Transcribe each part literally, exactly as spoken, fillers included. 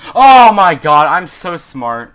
Oh my god, I'm so smart.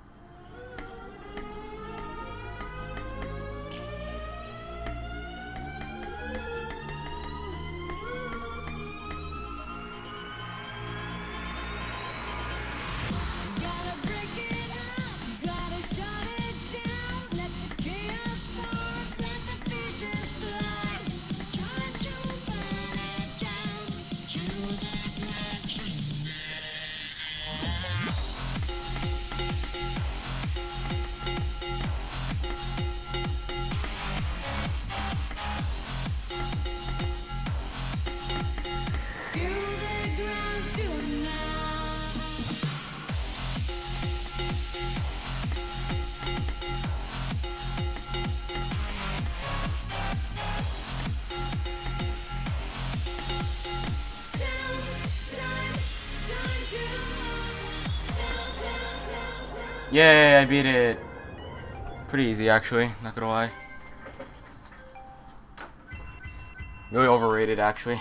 Yay, I beat it. Pretty easy, actually, not gonna lie. Really overrated, actually.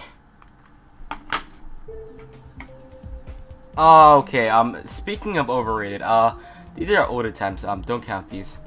Oh, okay, um, speaking of overrated, uh, these are old attempts, um, don't count these.